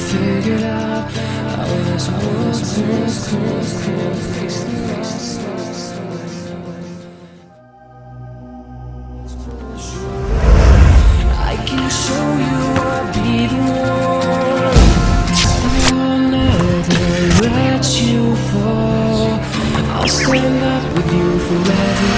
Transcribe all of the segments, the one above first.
figured out how this world turns cold face to face. I can show you I'll be the one. I'll never let you fall. I'll stand up with you forever.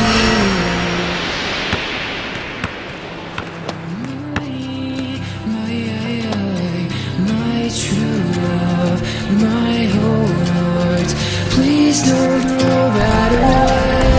My true love, my whole heart. Please don't throw that away.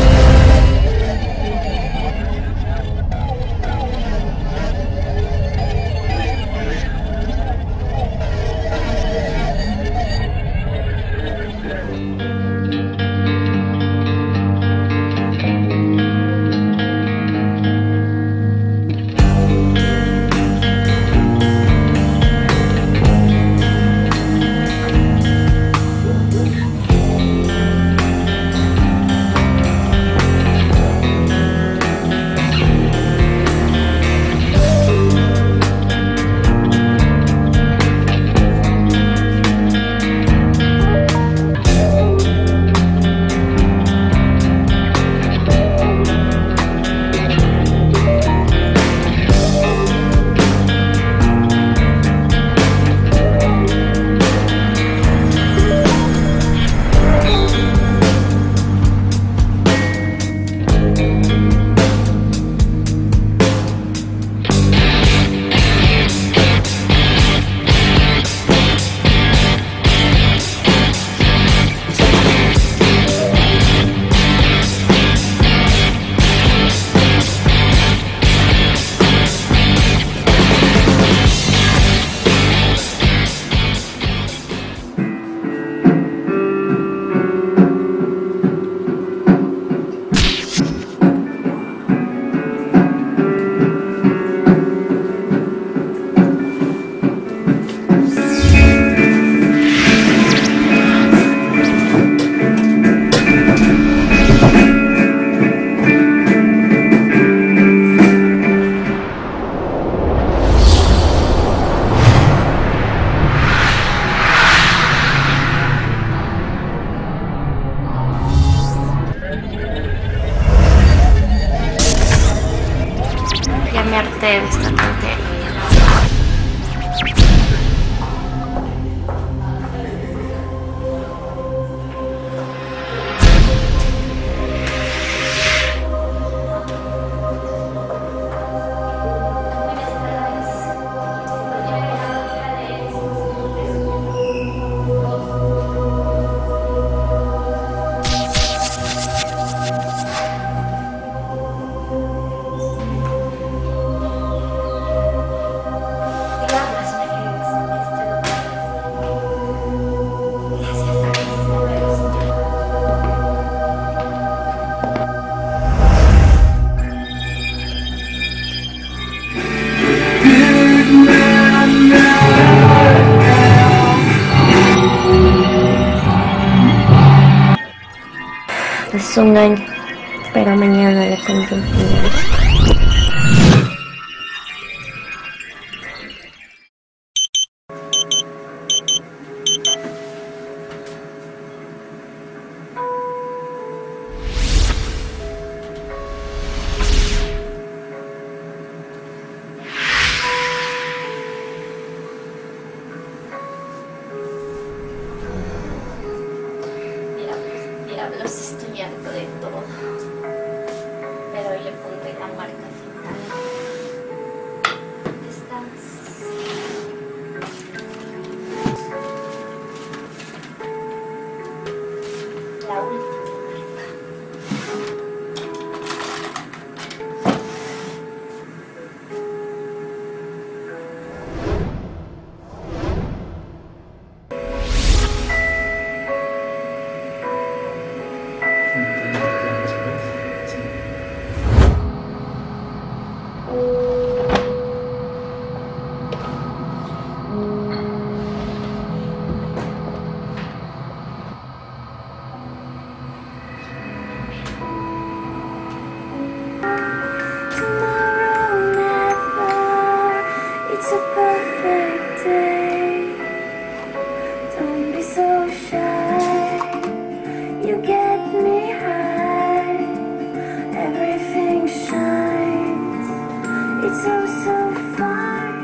Me harté de esta tontería. Es un año, pero mañana le pondré un final. Diablos, estoy harto de todo, pero hoy le pondré la marca final. ¿Dónde estás? La última marca. You get me high, everything shines. It's so fine.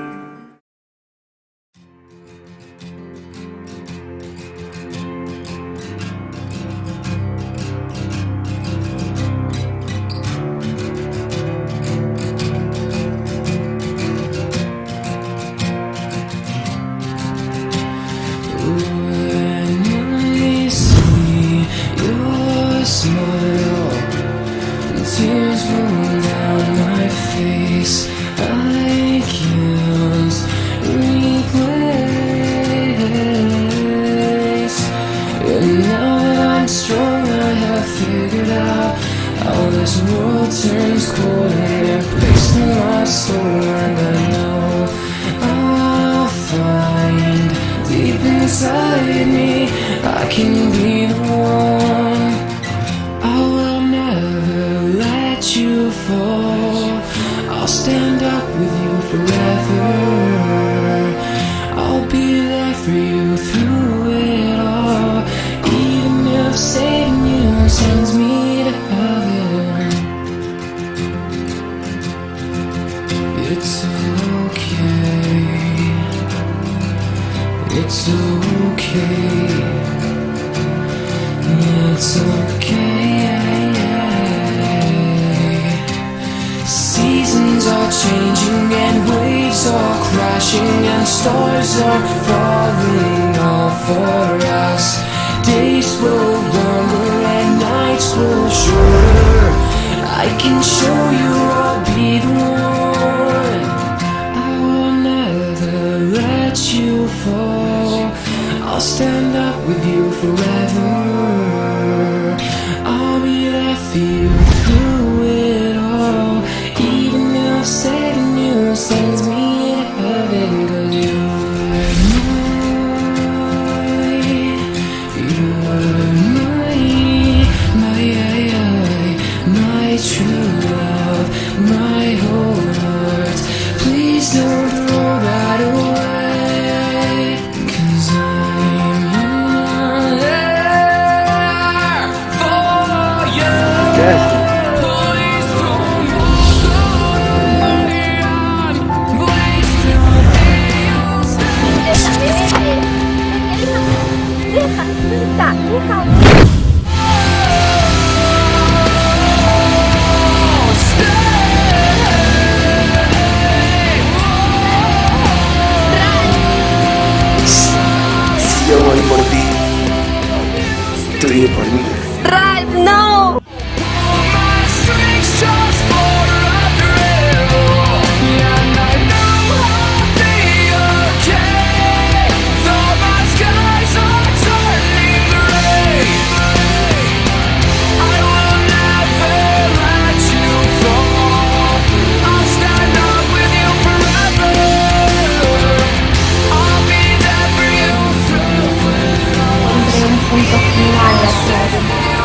When I see your smile, tears roll down my face. I can't replace. And now that I'm strong, I have figured out how this world turns cold and it breaks my soul. And I know I'll find deep inside me I can be the one. I will never let you fall. I'll stand up with you forever. I'll be there for you through it all, even if saving you sends me to heaven. It's okay. It's okay. It's okay. Seasons are changing and waves are crashing and stars are falling all for us. Days grow longer and nights grow shorter. I can show you I'll be the one. I will never let you fall. I'll stand up with you forever. I'll be there for you through it all, even if saving you sends me to heaven. 'Cause you're my true love, my whole heart. Please don't throw that away, 'cause I'm there for you. Please don't walk away, please don't be Deja, déjalo. Yo morí por ti, tú vives por mí. Ralph, no. Un punto final,